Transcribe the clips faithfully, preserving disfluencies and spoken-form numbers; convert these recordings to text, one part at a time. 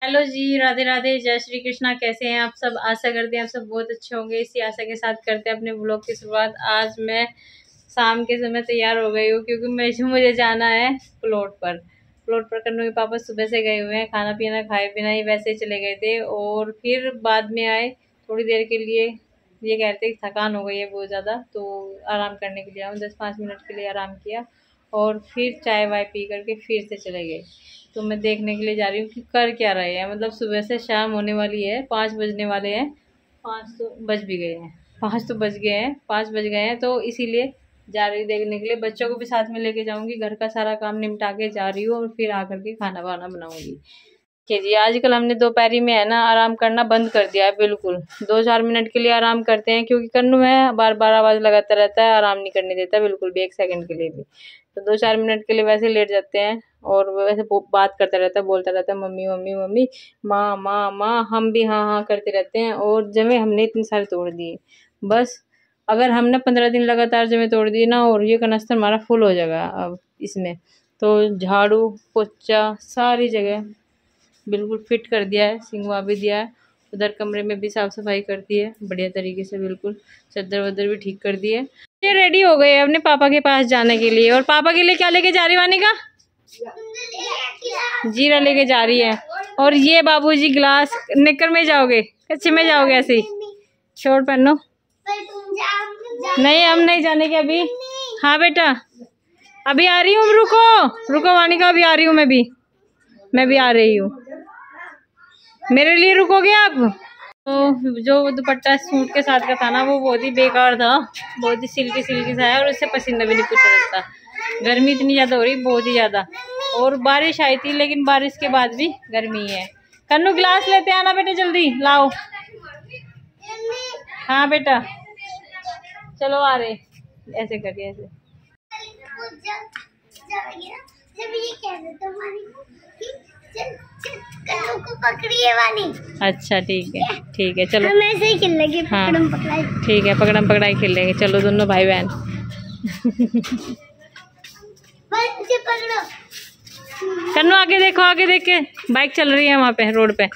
Hello जी, राधे राधे, जय श्री कृष्णा। कैसे हैं आप सब? आशा करते हैं आप सब बहुत अच्छे होंगे। इसी आशा के साथ करते हैं अपने व्लॉग की शुरुआत। आज मैं शाम के समय तैयार हो गई हूँ क्योंकि मुझे मुझे जाना है प्लॉट पर। प्लॉट पर कन्नू के पापा सुबह से गए हुए हैं, खाना पीना खाए बिना ही वैसे ही चले गए थे और फिर बाद में आए थोड़ी देर के लिए। ये कहते कि थकान हो गई है बहुत ज़्यादा, तो आराम करने के लिए आऊँ। दस पाँच मिनट के लिए आराम किया और फिर चाय वाय पी करके फिर से चले गए। तो मैं देखने के लिए जा रही हूँ कि कर क्या रहे हैं। मतलब सुबह से शाम होने वाली है, पाँच बजने वाले हैं। पाँच तो बज भी गए हैं, पाँच तो बज गए हैं, पाँच बज गए हैं। तो इसीलिए जा रही हूँ देखने के लिए। बच्चों को भी साथ में लेके जाऊँगी, घर का सारा काम निपटा के जा रही हूँ और फिर आकर के खाना वाना बनाऊँगी। के जी आजकल हमने दोपहरी में है ना आराम करना बंद कर दिया है बिल्कुल। दो चार मिनट के लिए आराम करते हैं क्योंकि कन्नू है बार बार आवाज़ लगाता रहता है, आराम नहीं करने देता बिल्कुल भी, एक सेकंड के लिए भी। तो दो चार मिनट के लिए वैसे लेट जाते हैं और वैसे बात करता रहता है, बोलता रहता है मम्मी मम्मी मम्मी, माँ माँ माँ। हम भी हाँ हाँ करते रहते हैं और जमे हमने इतने सारे तोड़ दिए। बस अगर हमने पंद्रह दिन लगातार जमे तोड़ दिए ना और ये कनस्तर हमारा फुल हो जाएगा अब इसमें। तो झाड़ू पोछा सारी जगह बिल्कुल फिट कर दिया है, सिंगवा भी दिया है। उधर कमरे में भी साफ सफाई करती है बढ़िया तरीके से, बिल्कुल चद्दर वद्दर भी ठीक कर दी है। ये रेडी हो गए अपने पापा के पास जाने के लिए। और पापा के लिए क्या लेके जा रही वानी का? जीरा लेके जा रही है। और ये बाबूजी गिलास निक्कर में जाओगे, कच्चे में जाओगे ऐसे ही? शॉर्ट पहनो। नहीं हम नहीं जाने के अभी। हाँ बेटा अभी आ रही हूँ, रुको रुको वानिका, अभी आ रही हूँ मैं भी मैं भी आ रही हूँ। मेरे लिए रुकोगे आप? तो जो दुपट्टा सूट के साथ का था ना वो बहुत ही बेकार था, बहुत ही सिल्की सिल्की सा है और उससे पसीना भी नहीं पूछा जाता। गर्मी इतनी ज़्यादा हो रही, बहुत ही ज़्यादा। और बारिश आई थी लेकिन बारिश के बाद भी गर्मी है। कन्नू गिलास लेते आना बेटा, जल्दी लाओ। हाँ बेटा चलो आ रहे, ऐसे करिए ऐसे। को पकड़िए वाली। अच्छा ठीक है ठीक है चलो, हम ऐसे ही खेलेंगे। हाँ पकड़म पकड़ाई। ठीक है पकड़म पकड़ाई खेलेंगे, चलो दोनों भाई बहन। कन्नू आगे देखो, आगे देख के बाइक चल रही है वहाँ पे रोड पे।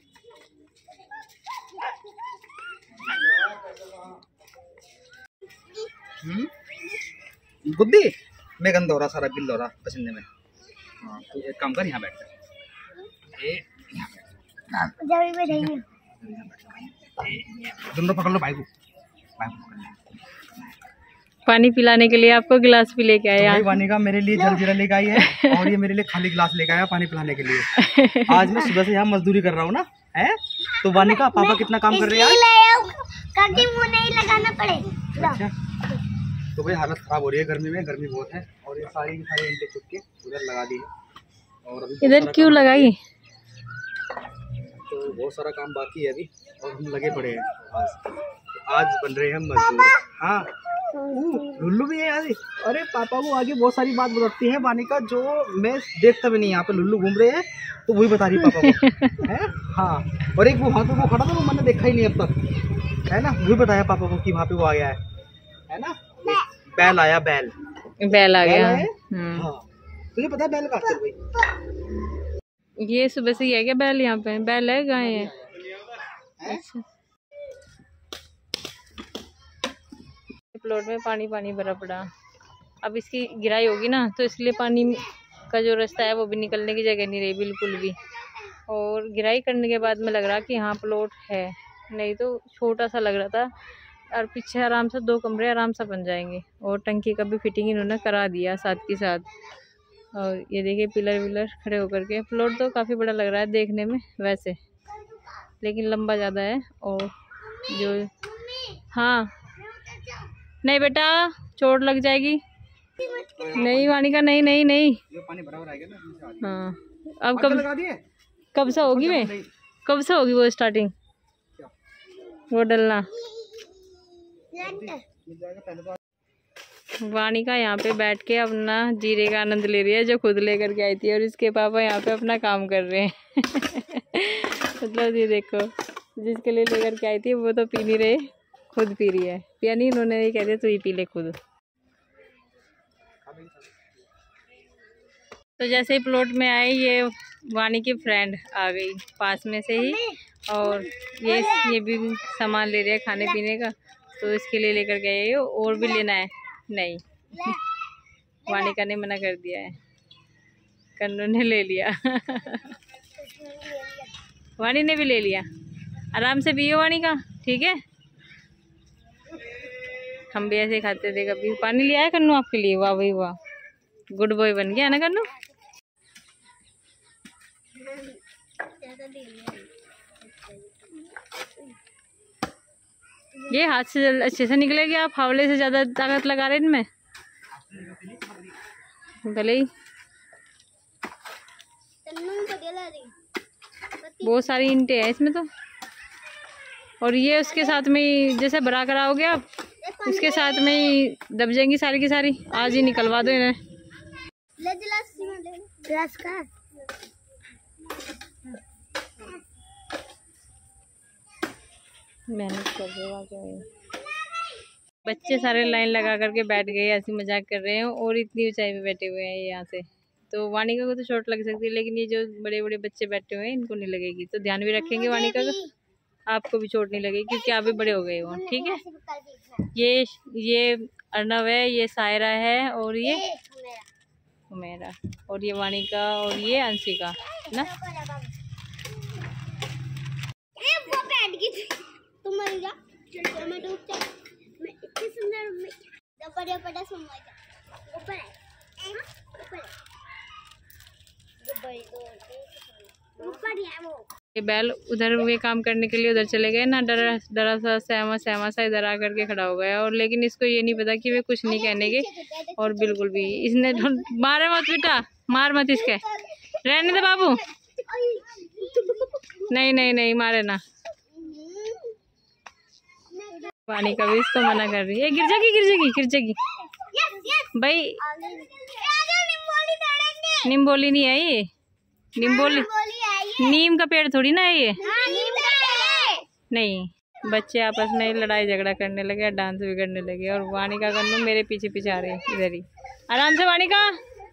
बुद्धि मैं गंदा हो रहा, सारा गिल हो रहा पसीने में। हाँ तो एक काम कर, यहाँ बैठ जा। दोनों पकड़ लो भाई को, भाई को पकड़ लो। पानी पिलाने के लिए आपको गिलास भी लेके आया। तो वानी का मेरे लिए जलजीरा लेके आई है और ये मेरे लिए खाली गिलास लेके आया पानी पिलाने के लिए। आज मैं सुबह से यहाँ मजदूरी कर रहा हूँ ना, है तो वानी का पापा कितना काम कर रहे हैं ताकि मुंह नहीं लगाना पड़े। अच्छा तो भाई हालत खराब हो रही है गर्मी में, गर्मी बहुत है और ये सारी की सारी ईंटें चुप के उधर लगा दी है। और अभी इधर क्यों लगाई? तो बहुत सारा काम बाकी है अभी और हम लगे पड़े हैं। आज आज बन रहे हैं मजदूर। हाँ लुल्लू भी है आज। अरे पापा को आगे बहुत सारी बात बताती है वानी का जो मैं देखता भी नहीं। यहाँ पे लुल्लू घूम रहे हैं तो वही बता रही पापा को है। हाँ और एक वो वहाँ पे वो खड़ा था वो मैंने देखा ही नहीं अब तक, है ना, वही बताया पापा को कि वहाँ पे वो आ गया है, है ना। बैल आया, बैल बैल आ गया। हाँ तुझे पता है बैल का? चल भाई ये सुबह से ही है क्या बैल? यहाँ पे बैल है, गाय है? अच्छा प्लॉट में पानी पानी भरा पड़ा। अब इसकी गिराई होगी ना तो इसलिए पानी का जो रास्ता है वो भी निकलने की जगह नहीं रही बिल्कुल भी। और गिराई करने के बाद में लग रहा कि हाँ प्लॉट है, नहीं तो छोटा सा लग रहा था। और पीछे आराम से दो कमरे आराम से बन जाएंगे और टंकी का भी फिटिंग इन्होंने करा दिया साथ के साथ। और ये देखिए पिलर विलर खड़े होकर के। प्लॉट तो काफ़ी बड़ा लग रहा है देखने में वैसे, लेकिन लंबा ज़्यादा है। और जो हाँ नहीं बेटा चोट लग जाएगी। नहीं वानिका नहीं नहीं नहीं। पानी भरा हुआ रहेगा ना। हाँ अब कब लगा दिए? कब से होगी वे कब से होगी वो स्टार्टिंग वो डलना? वानिका यहाँ पे बैठ के अपना जीरे का आनंद ले रही है जो खुद लेकर के आई थी और इसके पापा यहाँ पे अपना काम कर रहे हैं। मतलब ये देखो जिसके लिए लेकर के आई थी वो तो पी नहीं रहे, खुद पी रही है। पिया नहीं इन्होंने, ये कहते तू ही पी ले खुद। तो जैसे ही प्लॉट में आए ये वानी की फ्रेंड आ गई पास में से ही, और ये ये भी सामान ले रहे हैं खाने पीने का, तो इसके लिए लेकर गए हो। और भी लेना है? नहीं, वानिका ने मना कर दिया है, कन्नू ने ले लिया। वानी ने भी ले लिया। आराम से पियो वानिका, ठीक है। हम भी ऐसे खाते थे कभी। पानी लिया है कन्नू आपके लिए? वाह भाई वाह, गुड बॉय बन गया ना कन्नू। ये हाथ से अच्छे से निकलेगी, आप फावले से ज्यादा ताकत लगा रहे इनमें। भले ही बहुत सारी ईंटें हैं इसमें तो। और ये उसके साथ में ही जैसे भरा कराओगे आप, उसके साथ में ही दब जाएंगी सारी की सारी। आज ही निकलवा दो इन्हें। मेहनत कर रहे बच्चे सारे लाइन लगा करके बैठ गए, ऐसी मजाक कर रहे हैं। और इतनी ऊंचाई पे बैठे हुए हैं यहाँ से, तो वानिका को तो चोट लग सकती है, लेकिन ये जो बड़े बड़े बच्चे बैठे हुए हैं इनको नहीं लगेगी। तो ध्यान भी रखेंगे वानिका का, आपको भी चोट नहीं लगेगी क्योंकि आप भी बड़े हो गए हो, ठीक है। ये ये अर्नव है, ये सायरा है, और ये मेरा, और ये वानिका, और ये अंशिका ना। ये बैल उधर हुए काम करने के लिए उधर चले गए ना, डरा डरा सा सहमा सहमा सा इधर आ करके खड़ा हो गया। और लेकिन इसको ये नहीं पता कि वे कुछ नहीं कहने के, और बिल्कुल भी इसने मारे मत बेटा, मार मत इसके, रहने दे बाबू। नहीं नहीं नहीं मारे ना। पानी का भी इसको मना कर रही है, गिर जाएगी गिर जाएगी गिर जाएगी भाई। निम्बोली नहीं है ये, निम्बोली नीम का पेड़ थोड़ी ना है ये। नहीं, बच्चे आपस में लड़ाई झगड़ा करने लगे, डांस भी करने लगे। और वानिका कन्नू मेरे पीछे पीछे आ रहे हैं इधर ही। आराम से वानिका।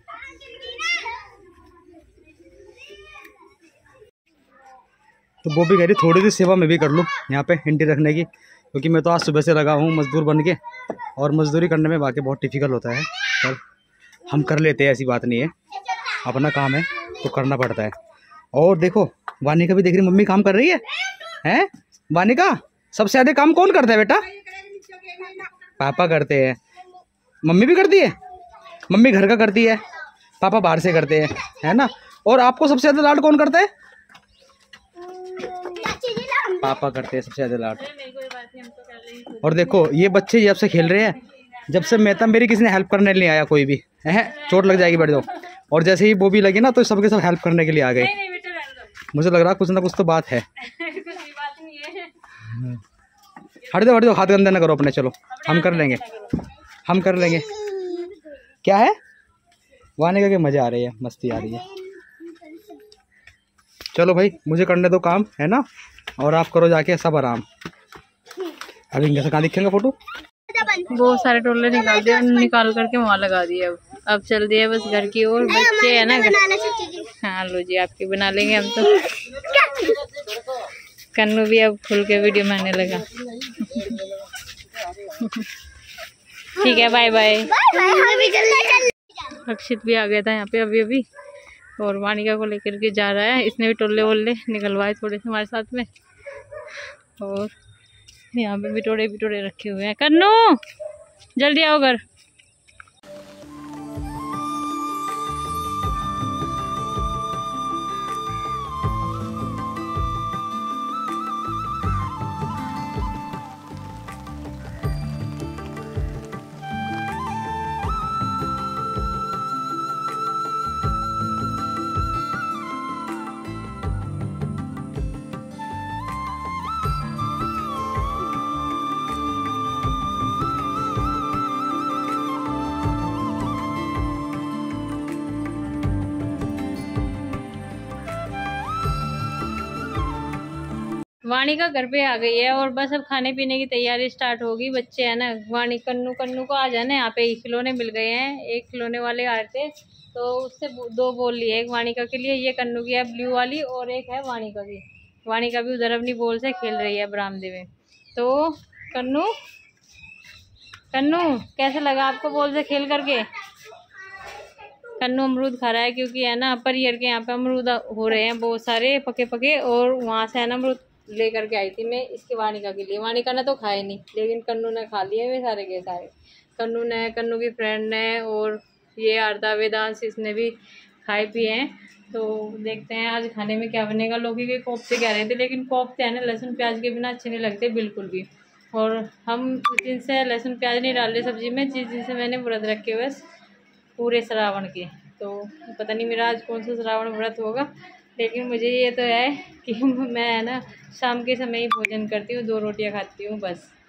तो वो भी कह रही थोड़ी सी सेवा मैं भी कर लूँ यहाँ पे हिंडी रखने की, क्योंकि मैं तो आज सुबह से लगा हूँ मजदूर बन के, और मजदूरी करने में बाकी बहुत डिफिकल्ट होता है। पर हम कर लेते हैं, ऐसी बात नहीं है, अपना काम है तो करना पड़ता है। और देखो वानिका भी देख रही मम्मी काम कर रही है, हैं वानिका? सबसे ज्यादा काम कौन करता है बेटा? पापा करते हैं। मम्मी भी करती है? मम्मी घर का करती है, पापा बाहर से करते हैं, है ना। और आपको सबसे ज्यादा लाड कौन करता है? पापा करते हैं सबसे ज्यादा लाड। और देखो ये बच्चे जब से खेल रहे हैं, जब से मैं तब मेरी किसी ने हेल्प करने नहीं आया कोई भी, है चोट लग जाएगी बैठ जाओ। और जैसे ही वो भी लगी ना तो सबके सब हेल्प करने के लिए आ गए। मुझे लग रहा कुछ ना कुछ तो बात है। हट दो हट दो, हाथ गंदे ना करो अपने, चलो हम कर लेंगे हम कर लेंगे। क्या है वानिका के मजे आ रहे हैं, मस्ती आ रही है। चलो भाई मुझे करने दो काम, है ना, और आप करो जाके सब आराम। अभी इनके से कहाँ दिखेंगे फोटो? बहुत सारे टोले निकाल दिए, निकाल करके वहाँ लगा दिए। अब अब चल दिए बस घर की ओर। बच्चे है ना घर। हाँ लो जी, आपकी बना लेंगे हम तो। कन्नू भी अब खुल के वीडियो बनाने लगा। ठीक है, बाय बाय। अक्षित भी आ गया था यहाँ पे अभी अभी, और वानिका को लेकर के जा रहा है। इसने भी टोले वोले निकलवाए थोड़े से हमारे साथ में। और यहाँ पे बिटोड़े बिटोड़े रखे हुए हैं। कन्नू जल्दी आओ घर। वानिका घर पे आ गई है, और बस अब खाने पीने की तैयारी स्टार्ट होगी। बच्चे है ना, वानी कन्नू कन्नू को आ जाना यहाँ पे खिलौने मिल गए हैं। एक खिलौने वाले आ रहे थे तो उससे दो बोल लिए, एक वानिका के लिए, ये कन्नू की है ब्लू वाली, और एक है वानिका की। वानिका भी उधर अपनी बॉल से खेल रही है बरामदे में। तो कन्नू कन्नू कैसे लगा आपको बॉल से खेल करके? कन्नू अमरूद खा रहा है क्योंकि है ना परियर के यहाँ पे अमरूद हो रहे हैं बहुत सारे पके पके, और वहाँ से है ना अमरूद लेकर के आई थी मैं इसकी वानिका के लिए। वानिका ने तो खाए नहीं, लेकिन कन्नू ने खा लिए वे सारे के सारे। कन्नू ने, कन्नू की फ्रेंड ने, और ये आरता वेदांश इसने भी खाए पिए हैं। तो देखते हैं आज खाने में क्या बनेगा। लौकी के कोफ्ते कह रहे थे, लेकिन कोफ्ते है ना लहसुन प्याज के बिना अच्छे नहीं लगते बिल्कुल भी। और हम जिस दिन से लहसुन प्याज नहीं डाल रहे सब्जी में, जिस दिन से मैंने व्रत रखे हुए पूरे श्रावण के, तो पता नहीं मेरा आज कौन सा श्रावण व्रत होगा, लेकिन मुझे ये तो है कि मैं है ना शाम के समय ही भोजन करती हूँ, दो रोटियाँ खाती हूँ बस।